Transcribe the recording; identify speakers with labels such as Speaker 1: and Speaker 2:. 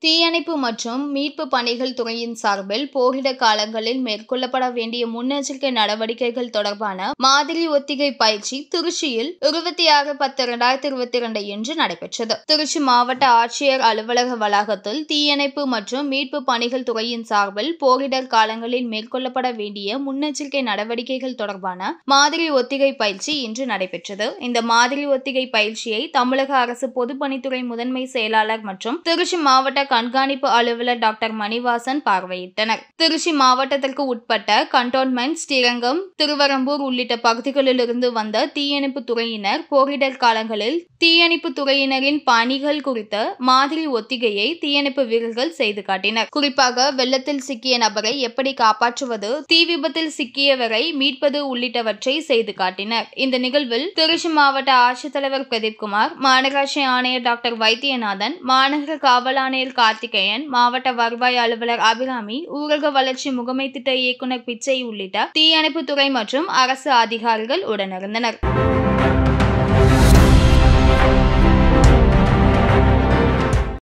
Speaker 1: தீயணைப்பு மற்றும் மீட்பு பணிகள் துறையின் சார்பில் போரிட காலங்களில் மேற்கொள்ளப்பட வேண்டிய முன்னெச்சரிக்கை நடவடிக்கைகள் தொடர்பான மாதிரி ஒத்திகை பயிற்சி திருச்சியில் 26/10/2022 இன்று நடைபெற்றது. திருச்சி மாவட்ட ஆட்சியர் அலுவலக வளாகத்தில் தீயணைப்பு மற்றும் மீட்பு பணிகள் துறையின் சார்பில் போரிடர் காலங்களில் மேற்கொள்ளப்பட வேண்டிய முன்னெச்சரிக்கை நடவடிக்கைகள் தொடர்பான மாதிரி ஒத்திகை பயிற்சி இன்று நடைபெற்றது. இந்த மாதிரி ஒத்திகை பயிற்சியை தமிழக அரசு பொதுப்பணித்துறை முதன்மை செயலாளர் மற்றும் திருச்சி மாவட்ட கண்காணிப்பு அலுவலர் டாக்டர் மணிவாசன் பார்வையிட்டனர். திருச்சி மாவட்டத்திற்கு உட்பட்ட கண்டோன்மெண்ட், ஸ்ரீரங்கம், திருவரம்பூர் உள்ளிட்ட பகுதிகளிலிருந்து வந்த தீயணைப்பு துறையினர் போரிடர் காலங்களில் தீயணைப்பு துறையினரின் பணிகள் குறித்த மாதிரி ஒத்திகையை தீயணைப்பு வீரர்கள் செய்து காட்டினர். குறிப்பாக வெள்ளத்தில் சிக்கிய நபரை எப்படி காப்பாற்றுவது, தீ விபத்தில் சிக்கியவரை மீட்பது உள்ளிட்டவற்றை செய்து காட்டினர். இந்த நிகழ்வில் திருச்சி மாவட்ட ஆட்சித்தலைவர் பிரதீப்குமார், மாநகராட்சி ஆணையர் டாக்டர் வைத்தியநாதன், மாநகர காவல் ஆணையர் கார்த்திகேயன், மாவட்ட வருவாய் அலுவலர் அபிராமி, ஊரக வளர்ச்சி முகமை திட்ட இயக்குநர் பிச்சை உள்ளிட்ட தீயணைப்பு துறை மற்றும் அரசு அதிகாரிகள் உடனிருந்தனர்.